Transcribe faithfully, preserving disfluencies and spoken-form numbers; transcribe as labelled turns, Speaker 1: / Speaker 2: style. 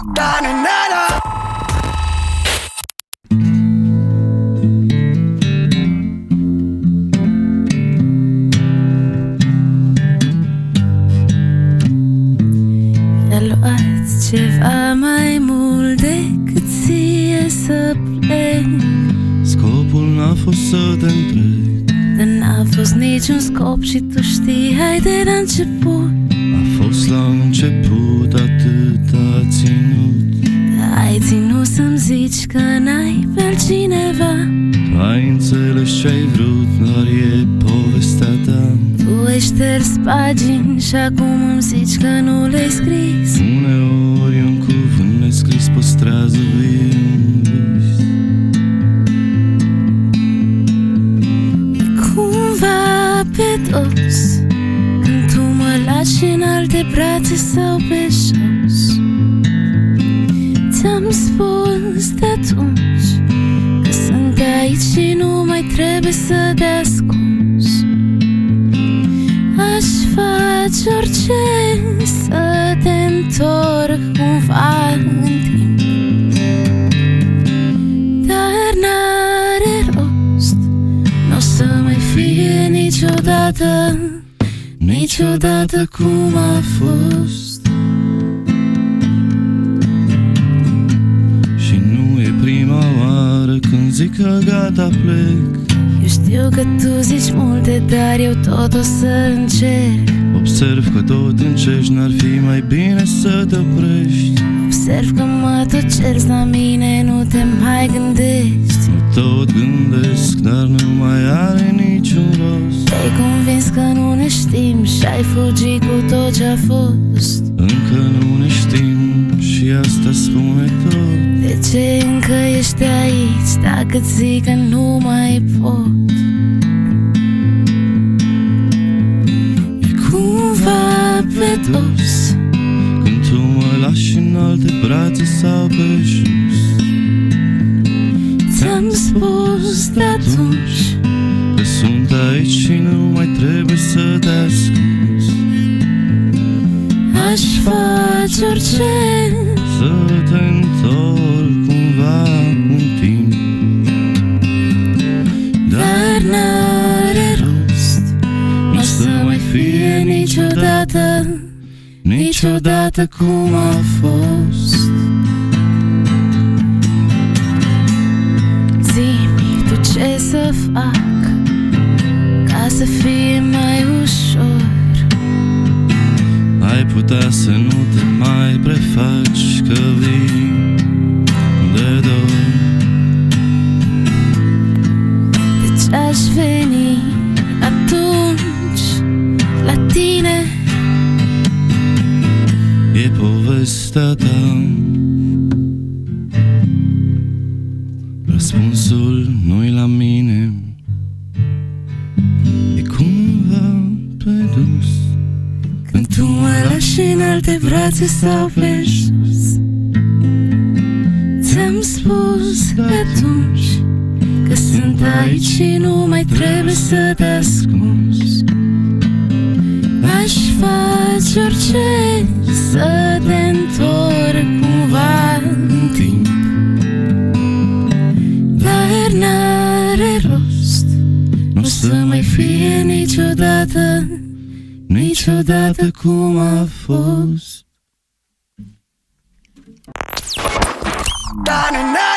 Speaker 1: Da-na-na-na.
Speaker 2: I-a luat ceva mai mult decât ție să plec.
Speaker 3: Scopul n-a fost să te întreg,
Speaker 2: Dar n-a fost niciun scop și tu știai de la început.
Speaker 3: a fost la început, atât a ținut.
Speaker 2: Ai ținut să-mi zici că n-ai pe altcineva.
Speaker 3: Tu ai înțeles ce-ai vrut, dar e povestea ta.
Speaker 2: Tu ai șters pagini și acum îmi zici că nu le-ai scris.
Speaker 3: Uneori un cuvânt nescris păstrează vie un vis.
Speaker 2: E cumva pe dos când tu mă lași în alte brațe sau pe jos. Ți-am spus de atunci că sunt aici și nu mai trebuie să te ascunzi. Aș face orice să te întorc cumva în timp, dar n-are rost. N-o să mai fie niciodată, niciodată cum a fost.
Speaker 3: Și nu e prima oară când zic că gata plec.
Speaker 2: Eu știu că tu zici multe, dar eu tot o să încerc.
Speaker 3: Observ că tot încerci, n-ar fi mai bine să te oprești.
Speaker 2: Observ că mă tot cerți la mine, nu te mai gândești.
Speaker 3: Mă tot gândesc, dar nu mai are niciun rost.
Speaker 2: Te-ai convins că nu ne știm și ai fugit cu tot ce-a fost.
Speaker 3: Încă nu ne știm și asta spune tot.
Speaker 2: De ce încă ești aici dacă-ți zic că nu mai pot? E cumva pe dos
Speaker 3: Când tu mă lași în alte brațe sau pe jos.
Speaker 2: ți-am spus de atunci
Speaker 3: că sunt aici și nu mai trebuie să te ascunzi.
Speaker 2: aș face orice
Speaker 3: Să te întorc cumva în timp,
Speaker 2: dar n-are rost. Nu o să mai fie niciodată, niciodată cum a fost. Zi-mi tu ce să fac ca să fie mai ușor.
Speaker 3: ai putea să nu te mai prefaci că vii de dor.
Speaker 2: Deci aș veni atunci la tine.
Speaker 3: E povestea ta. Răspunsul nu-i la mine. E cumva pe dus
Speaker 2: Când tu mă lași în alte brațe sau pe jos. Ți-am spus de atunci că sunt aici și nu mai trebuie să te ascunzi. Aș face orice să te întorc cumva în timp, dar n-are rost. Nu o să mai fie niciodată, niciodată cum a fost.
Speaker 1: Da-na-na.